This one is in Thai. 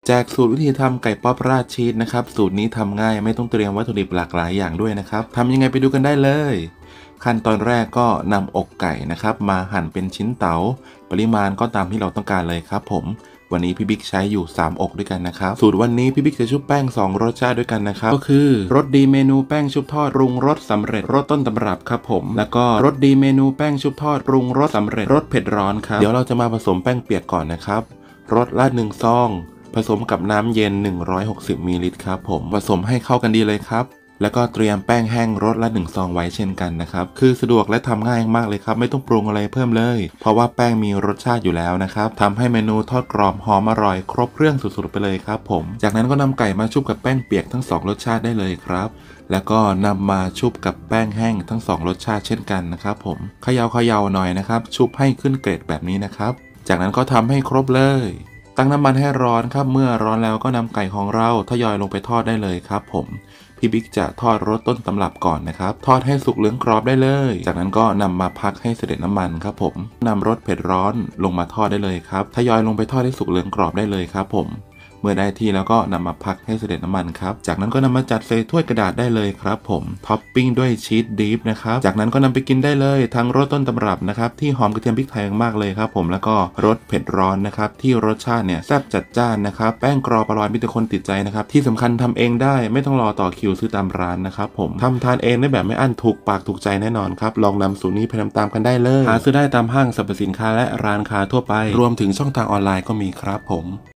แจกสูตรวิธีทำไก่ป๊อปราดชีสนะครับสูตรนี้ทำง่ายไม่ต้องเตรียมวัตถุดิบหลากหลายอย่างด้วยนะครับทำยังไงไปดูกันได้เลยขั้นตอนแรกก็นำอกไก่นะครับมาหั่นเป็นชิ้นเต๋าปริมาณก็ตามที่เราต้องการเลยครับผมวันนี้พี่บิ๊กใช้อยู่3อกด้วยกันนะครับสูตรวันนี้พี่บิ๊กจะชุบแป้ง2รสชาติด้วยกันนะครับก็คือรสดีเมนูแป้งชุบทอดปรุงรสสำเร็จรสต้นตำรับครับผมแล้วก็รสดีเมนูแป้งชุบทอดปรุงรสสำเร็จรสเผ็ดร้อนครับเดี๋ยวเราจะมาผสมแป้งเปียกก่อนนะครับรสละ1 ซองผสมกับน้ำเย็น160 มิลลิลิตรครับผมผสมให้เข้ากันดีเลยครับแล้วก็เตรียมแป้งแห้งรสละ1 ซองไว้เช่นกันนะครับคือสะดวกและทำง่ายมากเลยครับไม่ต้องปรุงอะไรเพิ่มเลยเพราะว่าแป้งมีรสชาติอยู่แล้วนะครับทำให้เมนูทอดกรอบหอมอร่อยครบเครื่องสุดๆไปเลยครับผมจากนั้นก็นำไก่มาชุบกับแป้งเปียกทั้ง2รสชาติได้เลยครับแล้วก็นำมาชุบกับแป้งแห้งทั้ง2รสชาติเช่นกันนะครับผมเขย่าหน่อยนะครับชุบให้ขึ้นเกรดแบบนี้นะครับจากนั้นก็ทำให้ครบเลยตั้งน้ำมันให้ร้อนครับเมื่อร้อนแล้วก็นำไก่ของเราทยอยลงไปทอดได้เลยครับผมพี่บิ๊กจะทอดรสต้นตำรับก่อนนะครับทอดให้สุกเหลืองกรอบได้เลยจากนั้นก็นำมาพักให้เสด็จน้ำมันครับผมนำรสเผ็ดร้อนลงมาทอดได้เลยครับทยอยลงไปทอดให้สุกเหลืองกรอบได้เลยครับผมเมื่อได้ที่แล้วก็นำมาพักให้เสด็จน้ำมันครับจากนั้นก็นำมาจัดใส่ถ้วยกระดาษได้เลยครับผมท็อปปิ้งด้วยชีสดิฟนะครับจากนั้นก็นำไปกินได้เลยทั้งรสต้นตำรับนะครับที่หอมกระเทียมพริกไทยมากเลยครับผมแล้วก็รสเผ็ดร้อนนะครับที่รสชาติเนี่ยแซ่บจัดจ้านนะครับแป้งกรอบอร่อยมีแต่คนติดใจนะครับที่สำคัญทำเองได้ไม่ต้องรอต่อคิวซื้อตามร้านนะครับผมทำทานเองได้แบบไม่อั้นถูกปากถูกใจแน่นอนครับลองนำสูตรนี้ไปทำตามกันได้เลยหาซื้อได้ตามห้างสรรพสินค้าและร้านค้าทั่วไปรวมถึงช่องทางออนไลน์ก็มีครับผม